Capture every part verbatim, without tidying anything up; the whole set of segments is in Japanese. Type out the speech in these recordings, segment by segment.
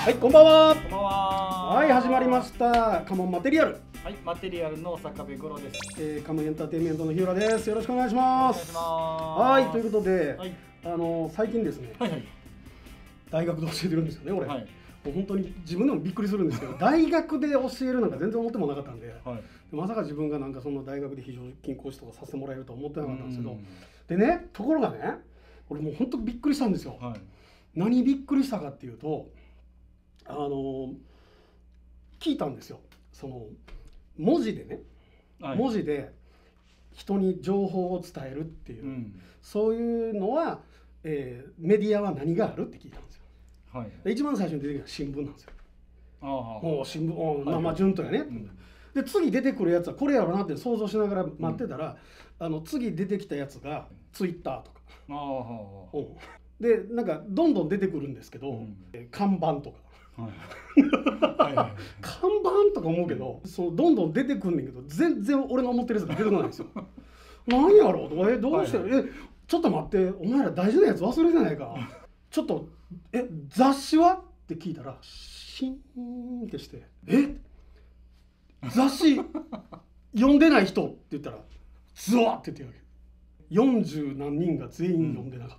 はい、こんばんは。 こんばんは。 はい、始まりました。カモンマテリアル。 はい、マテリアルの坂部五郎です。 えー、カモンエンターテインメントの日浦です。よろしくお願いします。はい、ということで、はい、あの最近ですね、はいはい、大学で教えてるんですよね、俺。はい、もう本当に自分でもびっくりするんですけど、大学で教えるなんか全然思ってもなかったんで、はい、まさか自分がなんかその大学で非常勤講師とかさせてもらえるとは思ってなかったんですけど、でね、ところがね、俺もう本当びっくりしたんですよ。はい、何びっくりしたかっていうと、あの聞いたんですよ。その文字でね、はい、文字で人に情報を伝えるっていう、うん、そういうのは、えー、メディアは何があるって聞いたんですよ。はい、で一番最初に出てきた新聞なんですよ。あもう新聞、まあまあ順当やね、はい、うん、で次出てくるやつはこれやろなって想像しながら待ってたら、うん、あの次出てきたやつがツイッターとか、あ、うん、でなんかどんどん出てくるんですけど、うん、看板とか看板とか思うけど、そうどんどん出てくんねんけど、全然俺の思ってるやつが出てこないんですよ。何やろうとか、えどうして、はいはい、えちょっと待って、お前ら大事なやつ忘れてないか。ちょっとえ雑誌はって聞いたらシーンってして、え雑誌読んでない人って言ったらズワって言ってるわけ。よんじゅう何人が全員読んでなかった、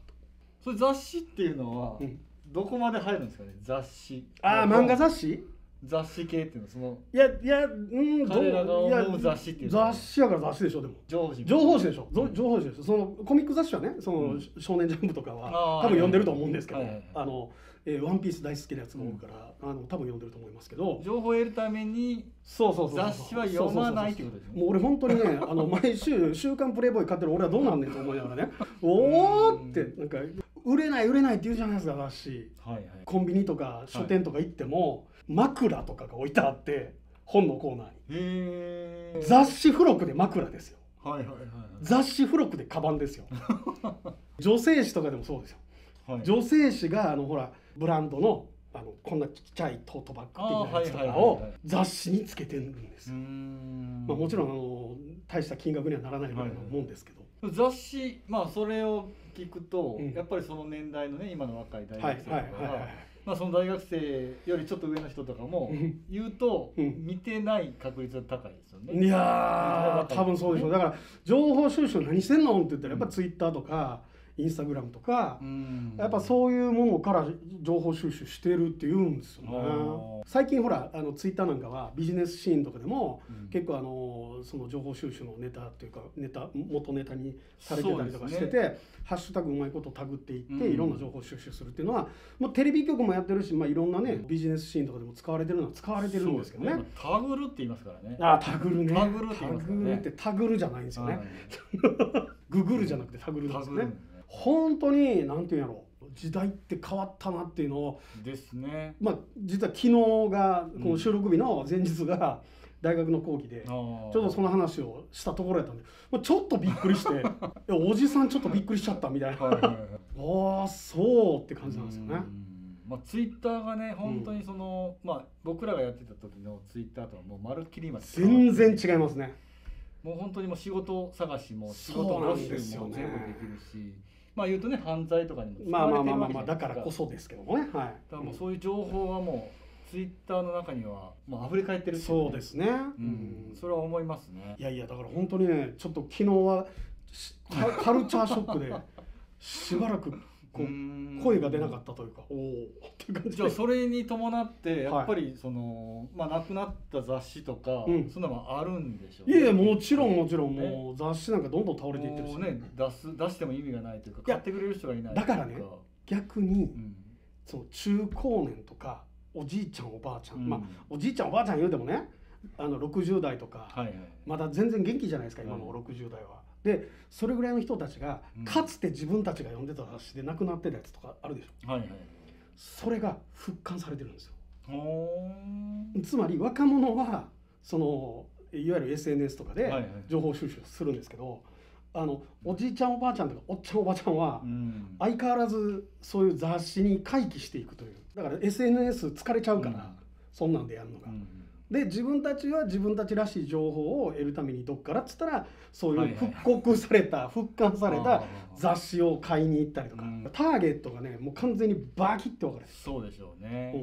うん、それ雑誌っていうのは、うん、どこまで入るんですかね。雑誌、 ああ漫画雑誌、 雑誌系っていうのはそのいやいやうん彼らが思う雑誌っていうのは雑誌やから雑誌でしょ。でも情報誌情報誌でしょ、うん、情報誌でしょ。そのコミック雑誌はね、その、うん、少年ジャンプとかは多分読んでると思うんですけど、あのえー、ワンピース大好きなやつが多いから、うん、あの多分読んでると思いますけど、 情報を得るためにそうそうそう雑誌は読まないってことですね。 もう俺本当にねあの毎週週刊プレイボーイ買ってる俺はどうなんねんと思いながらねおーってなんか売れない売れないって言うじゃないですか雑誌、はいはい、コンビニとか書店とか行っても、はい、枕とかが置いてあって本のコーナーにへー雑誌付録で枕ですよ、はいはいはいはい、雑誌付録でカバンですよ女性誌とかでもそうですよ、はい、女性誌があのほらブランドのあのこんなちっちゃいトートバッグ的なやつとかを雑誌につけてるんですよ。まあもちろんあの大した金額にはならないぐらいのもんですけど、 はいはい、雑誌まあそれを聞くと、うん、やっぱりその年代のね今の若い大学生とかがまあその大学生よりちょっと上の人とかも言うと、うん、見てない確率が高いですよね。 いやー多分そうでしょう。だから情報収集何してんのって言ったらやっぱツイッターとか、インスタグラムとか、やっぱそういうものから情報収集してるって言うんですよね。最近ほらあのツイッターなんかはビジネスシーンとかでも、うん、結構あのその情報収集のネタっていうかネタ元ネタにされてたりとかしてて、ね、ハッシュタグうまいことタグっていって、うん、いろんな情報収集するっていうのはもうテレビ局もやってるし、まあ、いろんなねビジネスシーンとかでも使われてるのは使われてるんですけどね。 タグるって言いますからね。 あタグるね。 タグるって言いますからね。 タグるってタグるじゃないんですよね。ググるじゃなくてタグるですね。本当に何て言うんやろう、時代って変わったなっていうのをですね。まあ実は昨日がこの収録日の前日が大学の講義でちょっとその話をしたところやったんで、ちょっとびっくりしておじさんちょっとびっくりしちゃったみたいなああそうって感じなんですよね。 まあ、ツイッターがね本当にその、うん、まあ僕らがやってた時のツイッターとはもうまるっきり今全然違いますね。 もう本当にもう仕事探しも仕事募集も全部できるし、まあ言うとね犯罪とかにも使われてるわけじゃないですか。まあまあまあまあだからこそですけどもね。はい。だからもうそういう情報はもうツイッターの中にはもう溢れ返ってる、 ね。そうですね。うん。それは思いますね。 いやいやだから本当にねちょっと昨日はカルチャーショックでしばらくこう声が出なかったというか、おおって感じで。 じゃあそれに伴ってやっぱりその、はい、まあなくなった雑誌とか、うん、そんなのもあるんでしょう、 ね。いやもちろんもちろんもう雑誌なんかどんどん倒れていってるし、 ね、出す出しても意味がないというか買ってくれる人がいない。 だからね逆に、うん、その中高年とかおじいちゃんおばあちゃん、うん、まあおじいちゃんおばあちゃん言うてもねあのろくじゅう代とか、はいはい、まだ全然元気じゃないですか今のろくじゅう代は。でそれぐらいの人たちが、うん、かつて自分たちが読んでた雑誌で亡くなってたやつとかあるでしょ、はいはい、それが復刊されてるんですよ。つまり若者はそのいわゆる エスエヌエス とかで情報収集するんですけど、はいはい、あのおじいちゃんおばあちゃんとかおっちゃんおばちゃんは相変わらずそういう雑誌に回帰していくという。だから エスエヌエス 疲れちゃうから、うん、そんなんでやるのが、うんで自分たちは自分たちらしい情報を得るためにどっからっつったらそういう復刻された復刊された雑誌を買いに行ったりとか、うん、ターゲットがねもう完全にバキッて分かれる。 そうでしょうね、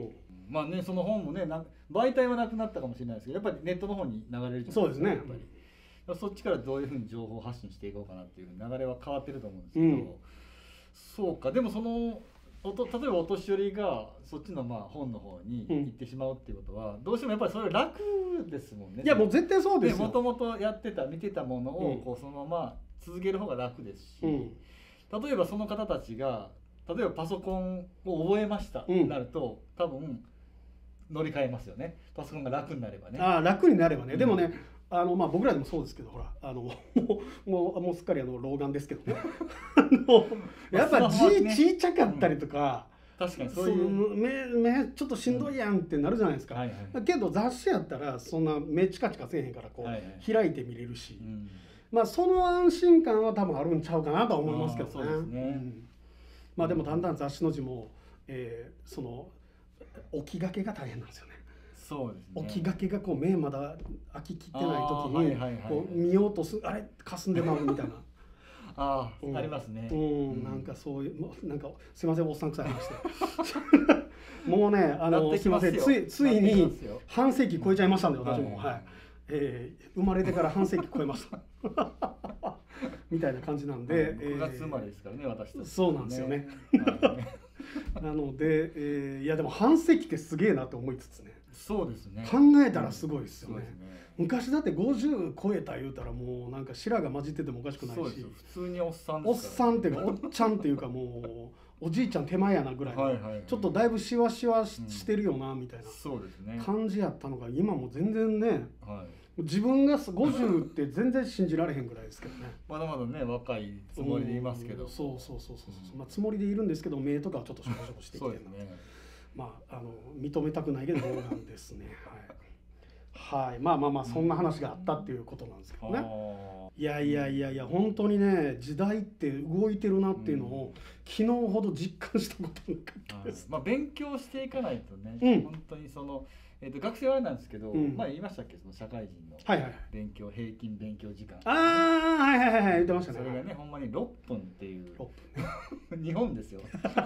まあねその本もねな媒体はなくなったかもしれないですけどやっぱりネットの方に流れるじゃないですか。 そうですね。 やっぱりそっちからどういうふうに情報を発信していこうかなっていう流れは変わってると思うんですけど、うん、そうかでもそのおと例えばお年寄りがそっちのまあ本の方に行ってしまうっていうことは、うん、どうしてもやっぱりそれ楽ですもんね。 いやもう絶対そうですよ。 もともとやってた見てたものをこうそのまま続ける方が楽ですし、うん、例えばその方たちが例えばパソコンを覚えましたってなると、うん、多分乗り換えますよね。パソコンが楽になればね。 ああ楽になればね、うん、でもねあのまあ僕らでもそうですけどほらあのもうもうもうすっかりあの老眼ですけどねあのやっぱ字、ね、ちっちゃかったりとか、 うん、確かにそういう目目ちょっとしんどいやんってなるじゃないですか、うんはいはい、けど雑誌やったらそんな目チカチカせえへんからこう、はいはい、開いて見れるし、うん、まあその安心感は多分あるんちゃうかなとは思いますけどね。そうですね、うん、まあでもだんだん雑誌の字も、えー、その置きがけが大変なんですよね。 そうですね、 置きがけがこう目まだ開ききってない時にこう見ようとすあれ霞んでまうみたいなあ、うん、ありますね、 うん、うん、なんかそういうなんかすいませんおっさんくさい話してもうねあのすいませんついついに半世紀超えちゃいましたんで私も、はいはい、えー、生まれてから半世紀超えましたみたいな感じなんで、 くがつ生まれですからね、えー、私たち、ね、 そうなんですよねなので、えー、いやでも半世紀ってすげえなと思いつつね。 そうですね。 考えたらすごいですよね。うん、ね昔だってごじゅう超えた言うたらもうなんか白が混じっててもおかしくないし、そうですよ普通におっさんですから、ね、おっさんっていうかおっちゃんっていうかもうおじいちゃん手前やなぐらいのはいはい、はい、ちょっとだいぶシワシワ し,、うん、してるよなみたいな感じやったのが今も全然ね、はい、自分がごじゅうって全然信じられへんぐらいですけどねまだまだね若いつもりでいますけど、うん、 そうそうそうそうそう、うん、まあつもりでいるんですけど目とかはちょっとしょぼしょぼしてきてるので、ね、まああの認めたくないけど老眼ですねはい、はい、まあまあまあそんな話があったっていうことなんですけどね、うん、いやいやいやいや本当にね時代って動いてるなっていうのを、うん、昨日ほど実感したことなかったです、 まあ、勉強していかないとね、うん、本当にそのえー、と学生はあれなんですけど、うん、前言いましたっけその社会人の勉強、はいはい、平均勉強時間、 ああはいはいはい言ってましたね。 それがねほんまにろっぷんっていうろっぷん日本ですよ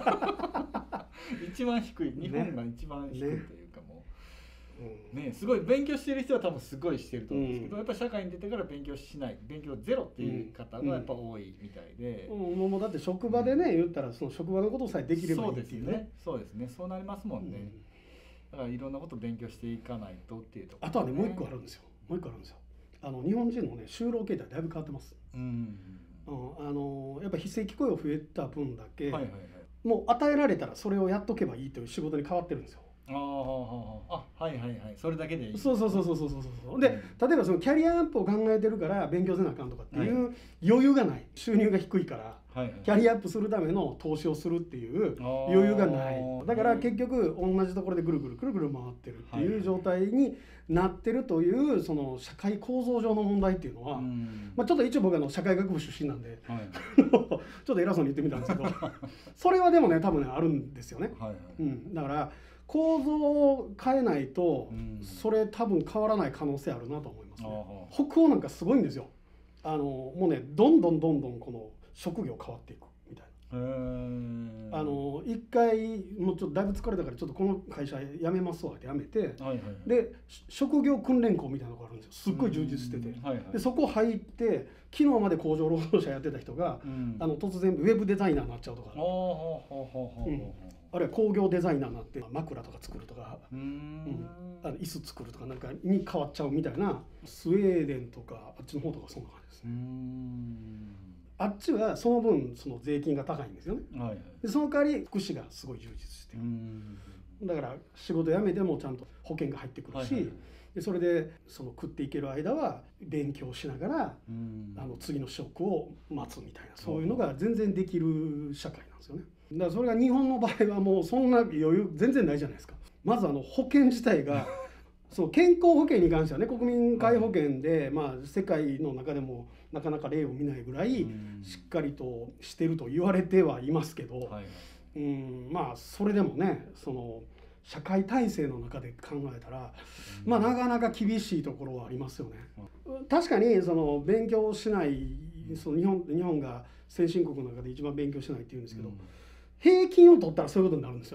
一番低い日本が一番低いというかもう、ねね、すごい勉強してる人は多分すごいしてると思うんですけど、うん、やっぱり社会に出てから勉強しない勉強ゼロっていう方がやっぱ多いみたいで、 うんうん、もうだって職場でね、うん、言ったらその職場のことさえできればいいっていうね。 そうですねそうなりますもんね、うんだからいろんなことを勉強していかないとっていうところ、ね、 あとはねもう一個あるんですよもう一個あるんですよあの日本人のね就労形態だいぶ変わってます、うんうん、あのやっぱ非正規雇用増えた分だけ、はいはいはい、もう与えられたらそれをやっとけばいいという仕事に変わってるんですよ。ああはいはいはいそれだけでいい。 そうそうそうそうそうそうそうで、うん、例えばそのキャリアアップを考えてるから勉強せなあかんとかっていう余裕がない収入が低いから、はいはい、キャリアアップするための投資をするっていう余裕がないだから結局同じところでぐるぐるぐるぐる回ってるっていう状態になってるというその社会構造上の問題っていうのは、まあ、ちょっと一応僕は社会学部出身なんで、はい、ちょっと偉そうに言ってみたんですけどそれはでもね多分ねあるんですよね、はいはいうん、だから構造を変えないとそれ多分変わらない可能性あるなと思いますね。北欧なんかすごいんですよ。あのもうねどんどんどんどんこの職業変わっていくみたいな。あの一回もうちょっとだいぶ疲れたからちょっとこの会社辞めますわって辞めて、はいはいはい、で職業訓練校みたいなのがあるんですよ。すっごい充実してて、はいはい、でそこ入って昨日まで工場労働者やってた人が、うん、あの突然ウェブデザイナーになっちゃうとか、うん、あるいは工業デザイナーになって枕とか作るとか、うん、あの椅子作るとかなんかに変わっちゃうみたいなスウェーデンとかあっちの方とかそんな感じですね。うんあっちはその分その税金が高いんですよね、はいはい、でその代わり福祉がすごい充実してるだから仕事辞めてもちゃんと保険が入ってくるし、はいはいはい、でそれでその食っていける間は勉強しながらあの次の職を待つみたいなそういうのが全然できる社会なんですよね。だからそれが日本の場合はもうそんな余裕全然ないじゃないですか。まずあの保険自体がその健康保険に関してはね国民皆保険で、まあ、世界の中でもなかなか例を見ないぐらいしっかりとしてると言われてはいますけど、はい、うんまあそれでもねその社会体制の中で考えたら、まあ、なかなか厳しいところはありますよね。確かにその勉強しないその日本、日本が先進国の中で一番勉強しないっていうんですけど、うん、平均を取ったらそういうことになるんですよね。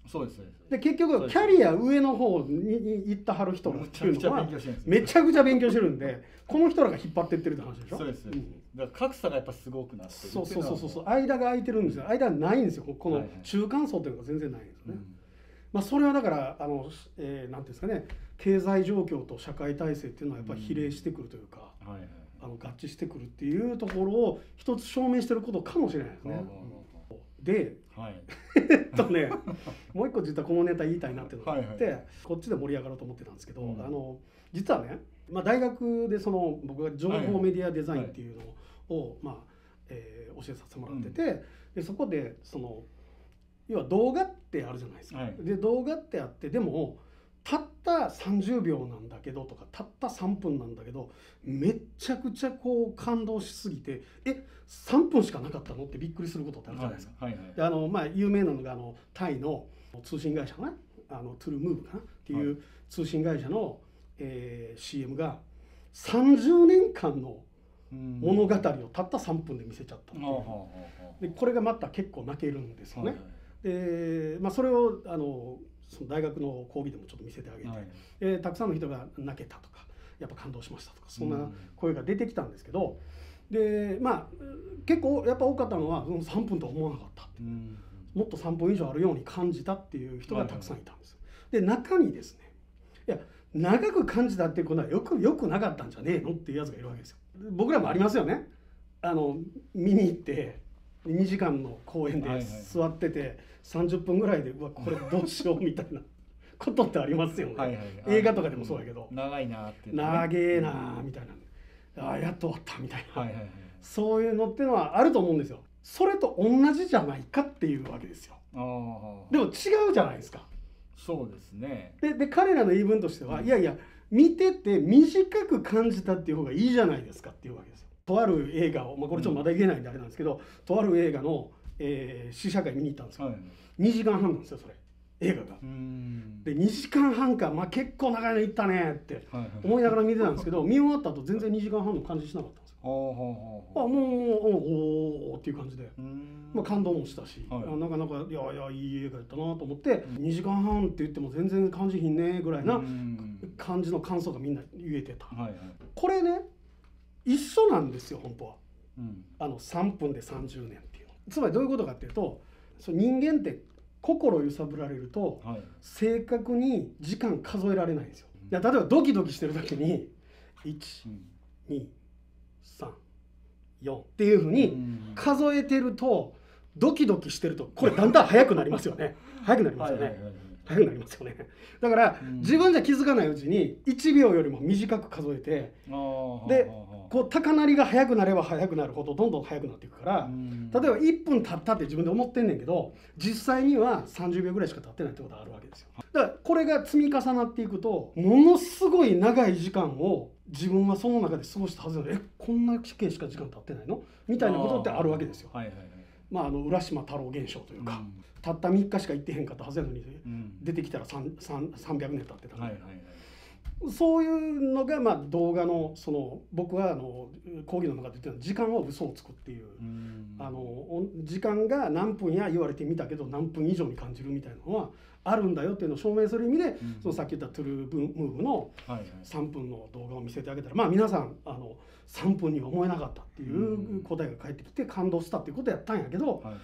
そうですで結局キャリア上の方に行ったはる人らっていうのはめちゃくちゃ勉強してるんで、この人らが引っ張ってってるって話でしょ。 そうです、うん、だから格差がやっぱすごくなってる。 そうそうそうそう、間が空いてるんですよ。間ないんですよ。この中間層っていうのが全然ないんですよね。はいはい、まあそれはだからあの、えー、なんていうんですかね、経済状況と社会体制っていうのはやっぱり比例してくるというか、うん、はいはい、あの合致してくるっていうところを一つ証明してることかもしれないですね。で、はい、えっとねもう一個実はこのネタ言いたいなっていうのがあって、はいはい、こっちで盛り上がろうと思ってたんですけど、うん、あの実はね、まあ、大学でその僕が情報メディアデザインっていうのを、はいはい、まあえー、教えさせてもらってて、うん、でそこでその要は動画ってあるじゃないですか。はい、で動画ってあってでもたったさんじゅうびょうなんだけどとかたったさんぷんなんだけどめっちゃくちゃこう感動しすぎてえさんぷんしかなかったのってびっくりすることってあるじゃないですか。はいはいはい、であのまあ有名なのがあのタイの通信会社かな、あのトゥルームーブかなっていう通信会社の、えー、シーエム がさんじゅうねんかんの物語をたったさんぷんで見せちゃったっていう。でこれがまた結構泣けるんですよね。はいはい、でまあ、それをあのその大学の講義でもちょっと見せてあげて、はい、えー、たくさんの人が泣けたとかやっぱ感動しましたとかそんな声が出てきたんですけど、でまあ結構やっぱ多かったのはそのさんぷんとは思わなかったって、うん、もっとさんぷん以上あるように感じたっていう人がたくさんいたんです。で中にですね、いや長く感じたっていうことはよくよくなかったんじゃねえのっていうやつがいるわけですよ。僕らもありますよね。あの見に行ってにじかんの公演で座っててさんじゅっぷんぐらいでうわこれどうしようみたいなことってありますよね。はいはい、映画とかでもそうやけど、 うん、長いなって、ね、 長えなみたいな、あやっと終わったみたいな、はいはいはい、そういうのっていうのはあると思うんですよ。それと同じじゃないかっていうわけですよ。あでも違うじゃないですか。 そうですね。 でで彼らの言い分としては、うん、いやいや見てて短く感じたっていう方がいいじゃないですかっていうわけですよ。とある映画を、まあ、これちょっとまだ言えないんであれなんですけど、うん、とある映画の、えー、試写会見に行ったんですよ。はい、にじかんはんなんですよそれ映画が。うんでにじかんはんか、まあ、結構長いのいったねって思いながら見てたんですけど見終わった後全然にじかんはんの感じしなかったんですよ。あもうおおっていう感じで、まあ、感動もしたし、はい、なかなかいやいやいい映画やったなと思って、うん、にじかんはんって言っても全然感じひんねぐらいな感じの感想がみんな言えてた。はいはい、これね一緒なんですよ本当は、うん、あのさんぷんでさんじゅうねんっていうの。つまりどういうことかっていうと、その人間って心揺さぶられると、はい、正確に時間数えられないんですよ。うん、例えばドキドキしてる時にいち、に、さん、よんっていうふうに数えてるとドキドキしてるとこれだんだん速くなりますよね。速くなりますよね。速くなりますよね。だから、うん、自分じゃ気づかないうちにいちびょうよりも短く数えて、でこう高鳴りが速くなれば速くなるほどどんどん速くなっていくから、うん、例えばいっぷん経ったって自分で思ってんねんけど実際にはさんじゅうびょうぐらいしか経ってないってことがあるわけですよ。だからこれが積み重なっていくとものすごい長い時間を自分はその中で過ごしたはずなのにえこんな期間しか時間経ってないのみたいなことってあるわけですよ。はいはいはい、まあ、あの浦島太郎現象というか、うん、たったみっかしか行ってへんかったはずやのに、うん、出てきたらさんびゃくねん経ってた、はいはいはい、そういうのが、まあ、動画のその僕はあの講義の中で言ってるのは時間は嘘をつくっていう、うん、あの時間が何分や言われてみたけど何分以上に感じるみたいなのはあるんだよっていうのを証明する意味で、うん、そのさっき言ったトゥルームーブのさんぷんの動画を見せてあげたら、まあ皆さんあのさんぷんには思えなかったっていう答えが返ってきて感動したっていうことやったんやけど、はい、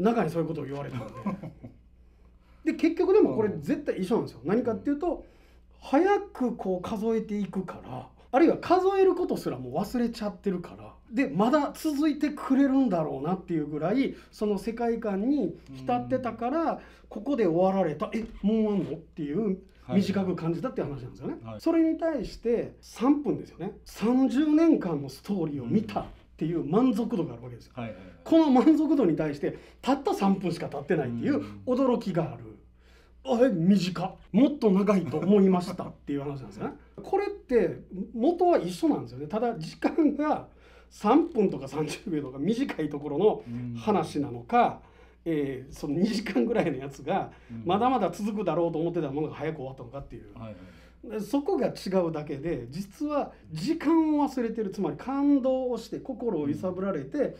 中にそういうことを言われたのでで結局でもこれ絶対一緒なんですよ。何かっていうと早くこう数えていくからあるいは数えることすらもう忘れちゃってるからでまだ続いてくれるんだろうなっていうぐらいその世界観に浸ってたからここで終わられたえもう終わんのっていう短く感じたっていう話なんですよね。はい、それに対してさんぷんですよね。さんじゅうねんかんのストーリーを見たっていう満足度があるわけですよ。はいはいはい、この満足度に対してたったさんぷんしか経ってないっていう驚きがある。あれ短っもっと長いと思いましたっていう話なんですよね。これって元は一緒なんですよね。ただ時間がさんぷんとかさんじゅうびょうとか短いところの話なのか、えー、そのにじかんぐらいのやつがまだまだ続くだろうと思ってたものが早く終わったのかっていう、はいはい、そこが違うだけで実は時間を忘れてるつまり感動をして心を揺さぶられて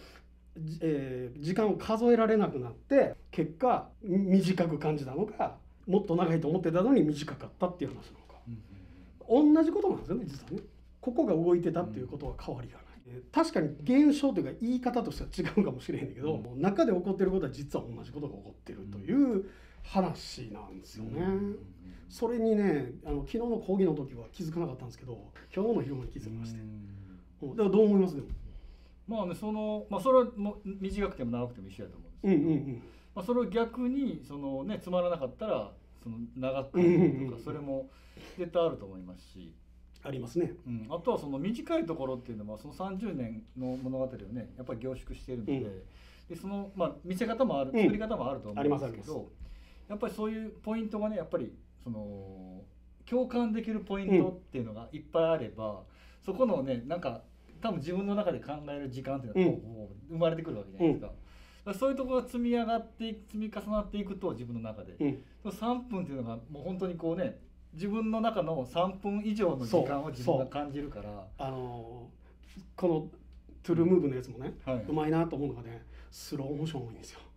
えー、時間を数えられなくなって結果短く感じたのかもっと長いと思ってたのに短かったっていう話なのか、うん、同じことなんですよね実はね。ここが動いてたっていうことは変わりがない、うん、確かに現象というか言い方としては違うかもしれへんけど、うん、中で起こってることは実は同じことが起こってるという話なんですよね、うん、それにねあの昨日の講義の時は気づかなかったんですけど今日の昼間に気づきまして、うん、だからどう思いますでも。 まあね、そのまあそれはも短くても長くても一緒だと思うんですけど、うんうんうん、まあ、それを逆にその、ね、つまらなかったらその長く感じるとか、それも絶対あると思いますし、 ありますね、 うん、あとはその短いところっていうのはそのさんじゅうねんの物語をねやっぱり凝縮しているので、うん、でその、まあ、見せ方もある、作り方もあると思うんですけど、うん、やっぱりそういうポイントがねやっぱりその共感できるポイントっていうのがいっぱいあれば、うん、そこのねなんか多分自分の中で考える時間っていうのがこう生まれてくるわけじゃないですか、うん、そういうところが積み上がっていく積み重なっていくと自分の中で、うん、さんぷんっていうのがもう本当にこうね自分の中のさんぷん以上の時間を自分が感じるから、 あのー、このトゥルームーブのやつもね、はい、うまいなと思うのがねスローモーション多いんですよ。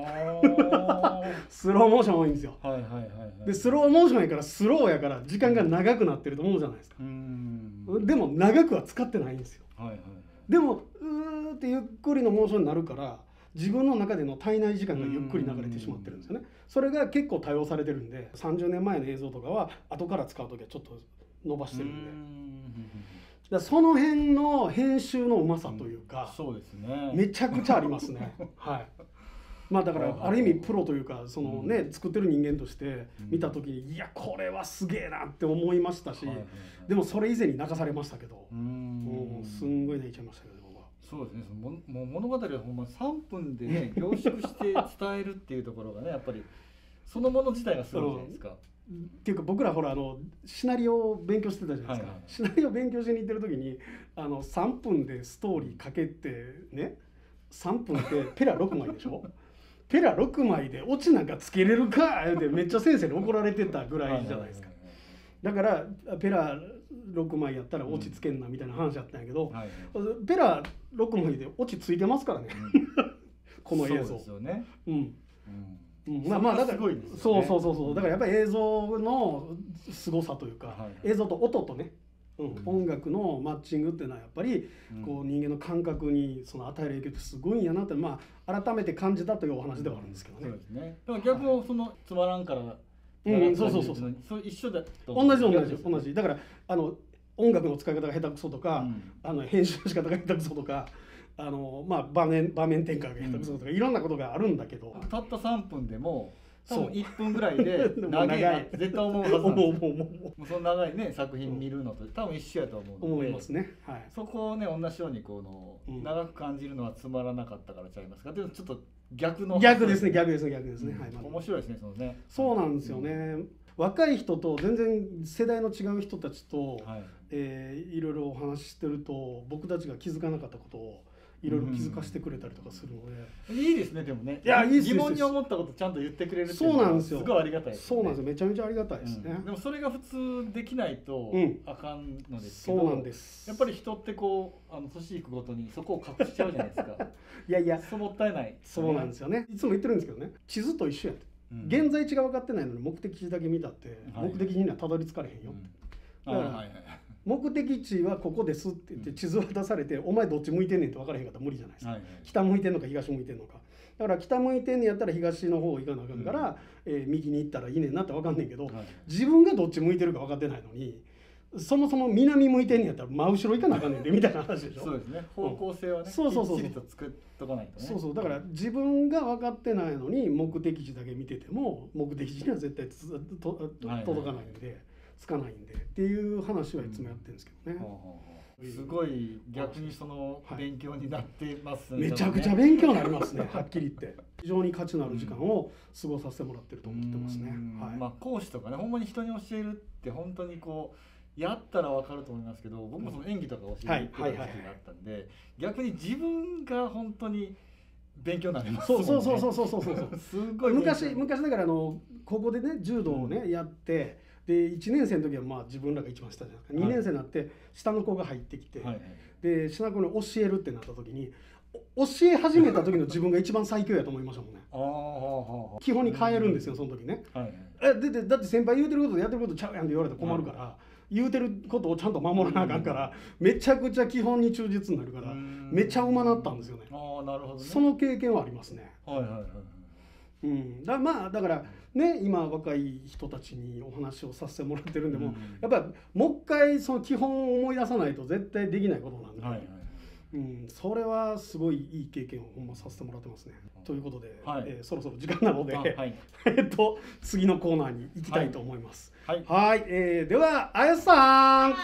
スローモーション多いんですよ。はいはいはいはい、でスローモーションやからスローやから時間が長くなってると思うじゃないですか。うん、でも長くは使ってないんですよ。はいはい、でもうーってゆっくりのモーションになるから自分の中での体内時間がゆっくり流れてしまってるんですよね。それが結構多用されてるんでさんじゅうねんまえの映像とかは後から使う時はちょっと伸ばしてるんで、だその辺の編集のうまさというか、 うん、そうですね、 めちゃくちゃありますね。はい、まあだからある意味プロというかそのね、うん、作ってる人間として見た時にいやこれはすげえなって思いましたし、でもそれ以前に泣かされましたけど、もうすんごい泣いちゃいましたけど。 そうですね、そのもう物語はほんまさんぷんでね凝縮して伝えるっていうところがねやっぱりそのもの自体がすごいじゃないですか。 っていうか僕らほらあのシナリオを勉強してたじゃないですか、はいはい、シナリオ勉強しに行ってる時にあのさんぷんでストーリーかけてねさんぷんってペラろくまいでしょペラろくまいでオチなんかつけれるかってめっちゃ先生に怒られてたぐらいじゃないですか。だからペラろくまいやったらオチつけんなみたいな話やったんやけど、うんはい、ペラろくまいでオチついてますからね、うん、この映像。そうですよね。うん。うん、まあまあだから、ね、そうそうそうそうだからやっぱり映像の凄さというか、はいはい、映像と音とね、うんうん、音楽のマッチングっていうのはやっぱりこう人間の感覚にその与える影響ってすごいんやなってまあ改めて感じたというお話ではあるんですけどね。 そうですね。だから逆もそのつまらんから。 うん、そうそうそうそう。 そう一緒だと同じ同じ同じ。だからあの音楽の使い方が下手くそとか、うん、あの編集の仕方が下手くそとか、あのまあ場面場面転換が下手くそとか、うん、いろんなことがあるんだけど、 たったさんぷんでも多分いっぷんぐらいで長いなって絶対思うはずなんですよ。もうその長いね作品見るのと多分一緒やと思うので、 思いますね。はい。 そこをね同じようにこの、うん、長く感じるのはつまらなかったからちゃいますかっていうちょっと逆の逆ですね逆ですね逆ですね。 うん、 はい。 面白いですねそのね。 そうなんですよね。うん、若い人と全然世代の違う人たちと、はいえー、いろいろお話ししてると僕たちが気づかなかったことをいろいろ気づかせてくれたりとかするので、 うん、いいですねでもね。いやいいです。疑問に思ったことちゃんと言ってくれるっていうのはすごいありがたいですね。 そうなんですよ。めちゃめちゃありがたいですね。 うん、でもそれが普通できないとあかんのですけど、 うん、そうなんです。 やっぱり人ってこうあの年いくごとにそこを隠しちゃうじゃないですか。 いやいやそうもったいない、ね。 そうなんですよね。いつも言ってるんですけどね。地図と一緒やって。うん、現在地が分かってないのに目的地だけ見たって、はい、目的地にはたどり着かれへんよって。うん、だから、はいはい、目的地はここですって言って地図渡されて、うん、お前どっち向いてんねんって分からへんかったら無理じゃないですか、はいはい、北向いてんのか東向いてんのか。だから北向いてんねんやったら東の方行かなあかんから、うんえー、右に行ったらいいねんなって分かんねんけど、はい、自分がどっち向いてるか分かってないのにそもそも南向いてんねんやったら真後ろ行かなあかんねんでみたいな話でしょ。 そうですね。方向性はね、うん、 そうそうそうきっちりと作っとかないとね。 そうそうだから自分が分かってないのに目的地だけ見てても目的地には絶対つとと届かないんで、はいはい、つかないんでっていう話はいつもやってるんですけどね。 うん、すごい逆にその勉強になってますね。はい、めちゃくちゃ勉強になりますね。はっきり言って非常に価値のある時間を過ごさせてもらってると思ってますね。はい、 まあ講師とかねほんまに人に教えるって本当にこうやったら分かると思いますけど僕もその演技とか教えてた時期があったんで逆に自分が本当に勉強になりますもんね。 そうそうそうそうそうそうそうすごい昔昔だからあの高校でね柔道をね、うん、やってでいちねん生の時はまあ自分らが一番下じゃないですか、はい、にねん生になって下の子が入ってきて、はいはい、で下の子に教えるってなった時に教え始めた時の自分が一番最強やと思いましたもんね。基本に変えるんですよその時ね。えででだって先輩言うてることでやってることちゃうやんって言われたら困るから、言うてることをちゃんと守らなあかんから、めちゃくちゃ基本に忠実になるから、めちゃうまなったんですよね。 ああなるほどね。 その経験はありますね。 はいはいはい。 うん、だまあだからね今若い人たちにお話をさせてもらってるんで、もやっぱりもう一回その基本を思い出さないと絶対できないことなんで、はいはい、うん、それはすごいいい経験をほんまさせてもらってますね。ということで、はい、えー、そろそろ時間なので、はい、えっと次のコーナーに行きたいと思います。はい、はい、えー、ではあやさん、はい、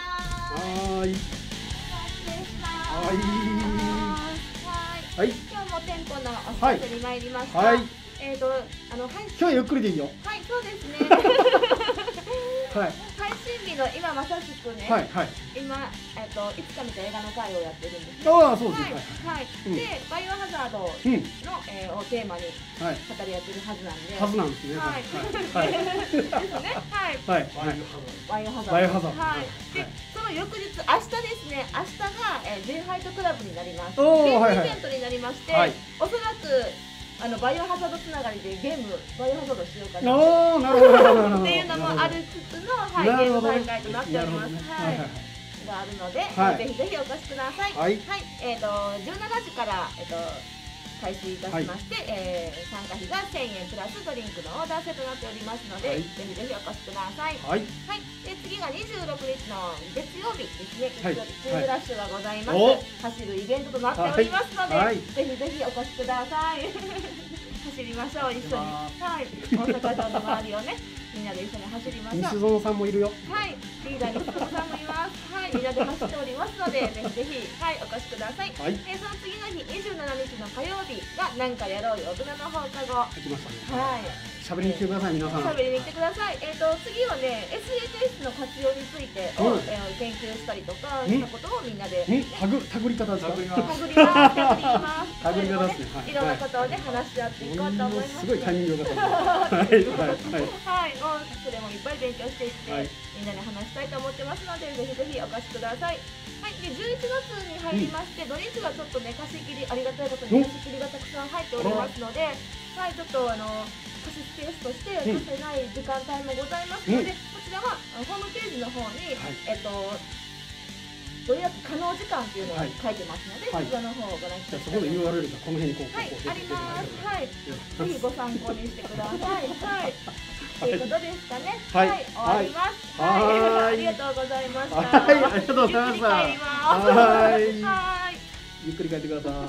はい、今日も店舗のお知らせに参りました。はい、えっとあの配信、 今日はゆっくりでいいよ。 はい、そうですね。 はい。 配信日の今まさしくね、 はいはい、 今えっといつか見た映画の回をやってるんです、 ね。ああ、そうですね。 はい。で、バイオハザードの、うんえー、をテーマに語り合ってるはずなんで。 はずなんですね。はい。はい。ですね。 はい。はい。バイオハザード。 バイオハザード。 はい。で、その翌日、明日ですね。明日がえー、ゼンハイトクラブになります。 おお、はいはい。イベントになりまして、おそらく。あのバイオハザードつながりでゲームバイオハザードしようかなおー、なるほどっていうのもあるつつの、はい、ゲーム大会となっております。はい、があるので、はい、ぜひぜひお越しください。はい、はい、えっ、ー、とじゅうしちじからえっ、ー、と開始いたしまして、はい、えー、参加費がせんえんプラスドリンクのオーダーセットになっておりますので、はい、ぜひぜひお越しください。はい。はい。で次がにじゅうろくにちの月曜日ですね。月曜日ツールラッシュがございます。はい、走るイベントとなっておりますので、はい、ぜひぜひお越しください。走りましょう一緒に。はい。大阪城の周りをね。みんなで一緒に走りましょう。 西園さんもいるよ。 はい、リーダー西園さんもいます。はい、みんなで走っておりますので、ぜひぜひ、はい、お越しください。はい、えー、その次の日、にじゅうしちにちの火曜日が、なんかやろうよ、大人の放課後。 来ましたね。 はい。 喋りに来てください、皆さん。 喋りに来てください。えっと、次はね、エスエヌエス の活用についてを、えー、研究したりとか、したことをみんなで。 たぐ、たぐり方ですか。たぐります。 たぐります。 たぐり方ですね。 いろんなことをね、話し合っていこうと思います。 すごいタイミング良かったです。はい、 はい、はい、もう、それもいっぱい勉強していって、みんなで話したいと思ってますので、ぜひぜひお越しください。はい、でじゅういちがつに入りまして、土日がちょっとね貸し切りありがたいことに貸し切りがたくさん入っておりますので、はい、ちょっとあの貸しスペースとして貸せない時間帯もございますので、こちらはホームページの方に、えっとご予約可能時間っていうのを書いてますので、こちらの方をご覧ください。 そこで ユーアールエル がこの辺にこう、 はい、あります。はい、ぜひご参考にしてください。はい。ということですかね。はい、終わります。はい、ありがとうございました。 はい、ありがとうございました。はい。 はい。 ゆっくり帰ってください。はい。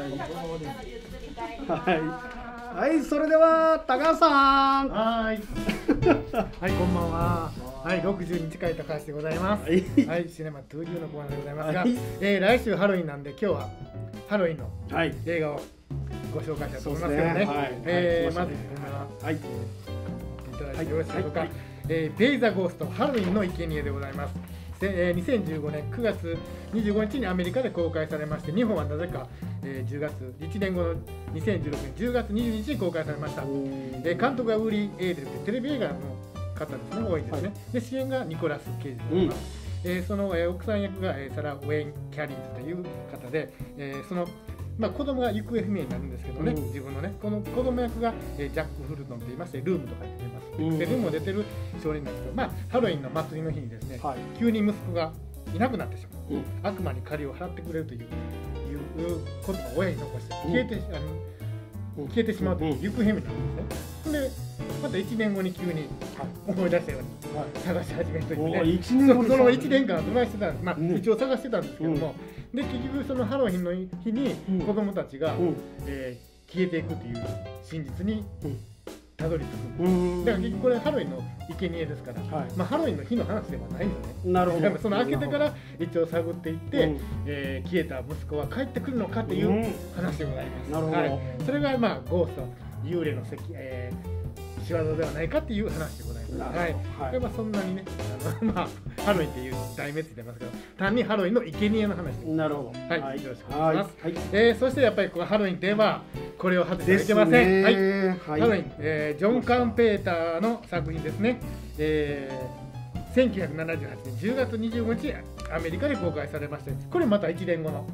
ゆっくり帰ります。 はい、それでは高橋さん。 はい。はい、こんばんは。はい、ろくじゅうにちかい高橋でございます。はい、はい、シネマトゥーユーのコーナーでございますが、はい、えー、来週ハロウィンなんで今日はハロウィンの映画をご紹介したいと思いますけどね。はい、えー、まずこのは、はい、いただいてよろしいでしょうか。はい、えー、ペイザゴーストハロウィンの生贄でございます。えー、にせんじゅうごねんくがつにじゅうごにちにアメリカで公開されまして、日本はなぜか、えー、じゅうがついちねんごのにせんじゅうろくねんじゅうがつにじゅうにちに公開されました。えー、監督がウーリー・エーデルでテレビ映画の方ですね、多いですね。はい、で主演がニコラス・ケイジでございます。うん、えー、その、えー、奥さん役が、えー、サラ・ウェイン・キャリーズという方で、えー、そのまあ、子供が行方不明になるんですけどね、うん、自分のね、この子供役が、えー、ジャック・フルトンといいまして、ルームとかに出ます。うん、でルームも出てる少年なんですけど、まあ、ハロウィンの祭りの日にですね、はい、急に息子がいなくなってしまう、うん、悪魔に借りを払ってくれるといういうことを親に残して消えて、うん、あの消えてしまうという行方不明になるんですね。でまたいちねんごに急に思い出したように、はい、探し始めるというね、いちねんごにそのいちねんかんどないしてたんです、まあ、うん、一応探してたんですけども、うん、で結局そのハロウィンの日に子供たちが、うん、えー、消えていくという真実にたどり着く、うん、だから結局これハロウィンの生贄ですから、はい、まあ、ハロウィンの日の話ではないんですね。 なるほど。 その開けてから一応探っていって、うん、えー、消えた息子は帰ってくるのかという話でございます。うん、なるほど。はい、それがまあゴースト幽霊の石、えー、仕業ではないかっていう話でございます。はい。はい、でまあそんなにね、あのまあハロウィンっていう題名ついてますけど、単にハロウィンの生贄の話です。 なるほど。 はい。はい、よろしくお願いします。はい。えー、そしてやっぱりこのハロウィンといえばこれを外してはいけません。はい。はい、ハロウィン、えー、ジョン・カンペーターの作品ですね。えー、せんきゅうひゃくななじゅうはちねんじゅうがつにじゅうごにちアメリカで公開されまして、これまたいちねんごの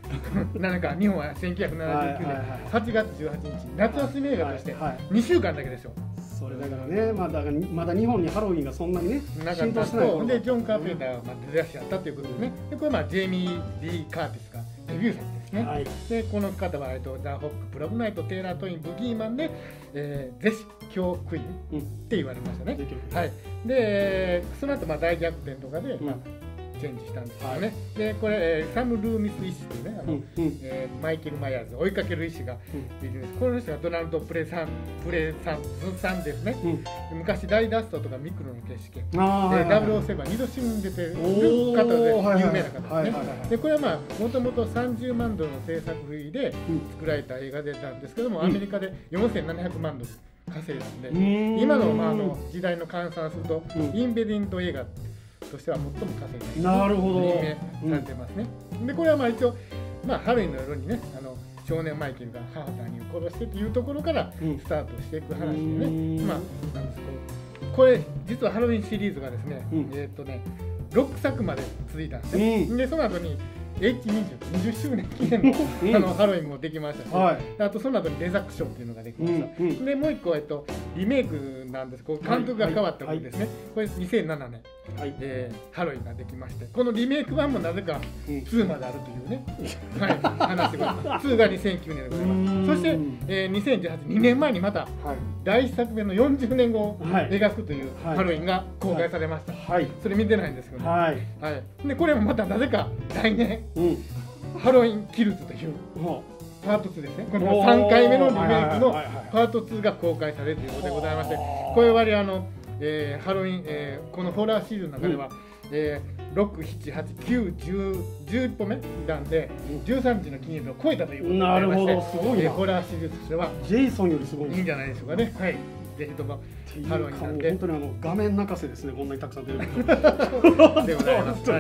なんか日本はせんきゅうひゃくななじゅうきゅうねんはちがつじゅうはちにち夏休み映画としてにしゅうかんだけですよ。 それだからね、まあ、だからまだ日本にハロウィンがそんなにね浸透してない頃でジョン・カーペンターがまあ出だしやったということですね。でこれまあジェイミー・ディー・カーティスがデビュー作ですね。はい、でこの方は、えっと、ザ・ホック・プラブナイト・テイラー・トイン・ブギーマンで、えー、ゼシ・教クイーンって言われましたね。うん、はい、でその後まあ大逆転とかで、うんまあチェンジしたんですよね。はい、でこれ、えー、サム・ルーミス医師というねあの、うんえー、マイケル・マイヤーズ追いかける医師がいるんです。この人がドナルド・プレサンプレサンズさんですね。うん、昔大脱走とかミクロの決死権でダブルオーセブンにど新聞に出てる方で有名な方ですね。でこれはまあもともとさんじゅうまんドルの制作費で作られた映画でなんですけども、うん、アメリカでよんせんななひゃくまんドル稼いだんで、うん、今の,、まあ、あの時代の換算すると、うん、インベディント映画としては最も稼いだなるほど任命されてますね。うん、でこれはまあ一応、まあ、ハロウィンの夜にねあの少年マイケルが母さんを殺してというところからスタートしていく話でね、うん、まあなんですこれ実はハロウィンシリーズがですね、うん、えっとねろっさくまで続いたんですね。うん、でその後にエイチにじゅう、にじゅっしゅうねん記念 の,、うん、あのハロウィンもできましたし、はい、あとその後にデザックショーっていうのができました。うんうん、でもう一個、えっと、リメイクなんです。こう監督が変わった分ですね。はいはい、これにせんななねん、はいえー、ハロウィンができまして、このリメイク版もなぜかにまであるというね、うん、はい、話してください。にがにせんきゅうねんでございます。そして、えー、にせんじゅうはちねん、にねんまえにまた、はい、だいいっさくめのよんじゅうねんごを描くというハロウィンが公開されました。はい、それ見てないんですけど、ね、はいはい、でこれもまたなぜか来年、うんハロウィンキルズというパートツーですね。このさんかいめのリメイクのパートツーが公開されるということでございまして、これ割あの、えー、ハロウィン、えー、このホラーシリーズの中では、うんえー、ろく、なな、はち、きゅう、じゅう、じゅういっぽめなんで、じゅうさんにちの記念日を超えたということでございまして、なるほどすごいな、えー、ホラーシリーズとしてはジェイソンよりすごいいいんじゃないでしょうかね。はい、ぜひともハロウィンなんで本当にあの画面泣かせですね。こんなにたくさん出るでございます。はい、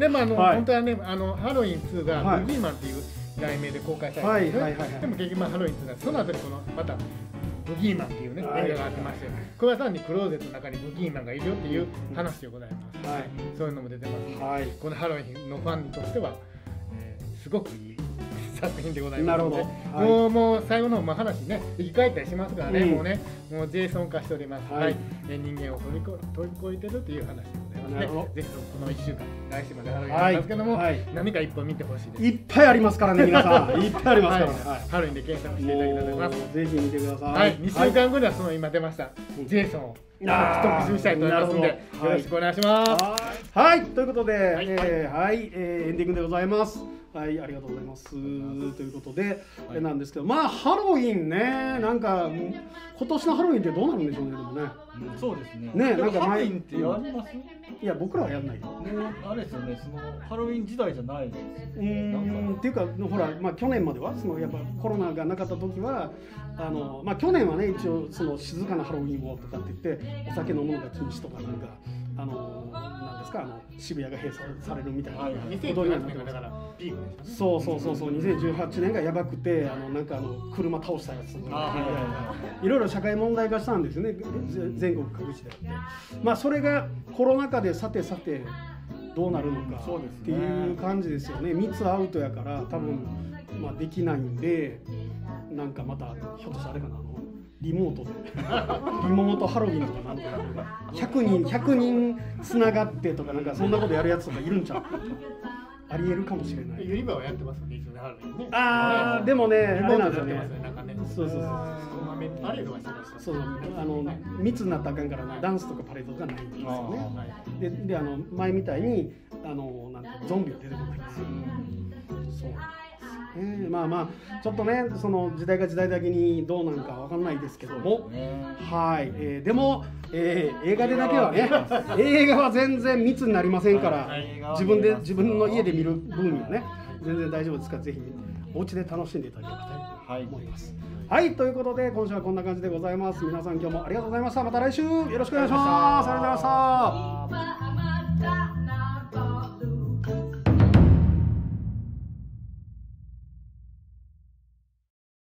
でもあの、はい、本当はねあのハロウィンツーがブギーマンっていう題名で公開されて、でも結局ハロウィンツーがその後にこのまたブギーマンっていうね映画があってまして、これは単にクローゼットの中にブギーマンがいるよっていう話でございます。はい、そういうのも出てますので、はい、このハロウィンのファンとしては、えー、すごくいい作品でございますので、はい、もうもう最後のまあ話ね生き返ったりしますからね、うん、もうねもうジェイソン化しております。はい、はい、人間を飛び越飛び越えてるという話でございますね。ぜひともこのいっしゅうかん来週までハロウィンありますけども、はいはい、何か一本見てほしいです。 いっぱいありますからね皆さんいっぱいありますから、ねはい、 ハロウィンで検索していただきたいと思います。 ぜひ見てください。 はい、にしゅうかんごではその今出ました、はい、ジェイソンを特集したいと思いますので、よろしくお願いします。 はい、ということで、はい、えーはいえー、エンディングでございます。はい、ありがとうございます。ということで、はい、なんですけど、まあハロウィンね、なんか今年のハロウィンってどうなるんでしょうね、でもね。 うん、そうですね。 ね、なんかハロウィンってやります？ いや、僕らはやんないよ。 もうあれですよね、そのハロウィン時代じゃないです。 うーん、っていうか、ほら、まあ去年まではそのやっぱコロナがなかった時は、あのまあ去年はね一応その静かなハロウィンをとかって言ってお酒飲むのが禁止とかなんか。あのなんですかあの渋谷が閉鎖されるみたいな踊りがなってからピークですね。そうそうそうそうにせんじゅうはちねんがやばくてあのなんかあの車倒したやつとかいろいろ社会問題化したんですよね全国各地で。まあそれがコロナ禍でさてさてどうなるのかっていう感じですよね。密アウトやから多分まあできないんでなんかまたひょっとしたらあれかな。リモートでリモートハロウィンとかなんとかひゃくにんひゃくにんつながってとかなんかそんなことやるやつとかいるんちゃうありえるかもしれない。 ユニバはやってますよね、ハロウィンね。 ああでもねあれなんですよね。そうそうそうパレードはしてました。 そうあの密になったらあかんからダンスとかパレードがないんですよね。でであの前みたいにあのなんかゾンビは出てこないんですよ。そう。えー、まあまあちょっとねその時代が時代だけにどうなるかわかんないですけども、はい、えー、でも、えー、映画でだけはね映画は全然密になりませんから自分で自分の家で見る分にはね全然大丈夫ですからぜひお家で楽しんでいただければと思います。はい、はい、ということで今週はこんな感じでございます。皆さん今日もありがとうございました。また来週よろしくお願いします。ありがとうございました。